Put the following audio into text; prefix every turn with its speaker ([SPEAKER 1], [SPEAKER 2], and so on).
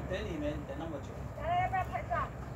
[SPEAKER 1] 等里面等那么久。
[SPEAKER 2] 来来，要不要拍照？